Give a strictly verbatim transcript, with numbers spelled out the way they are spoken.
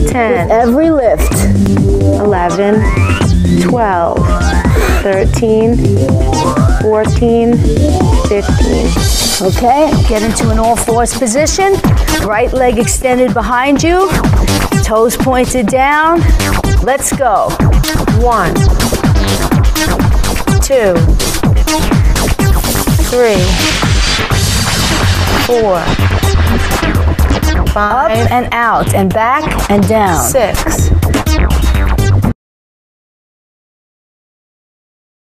ten. With every lift. eleven, twelve, thirteen, fourteen, fifteen. Okay, get into an all fours position. Right leg extended behind you. Toes pointed down. Let's go. One, two, three, four, Up five, and out and back and down. six,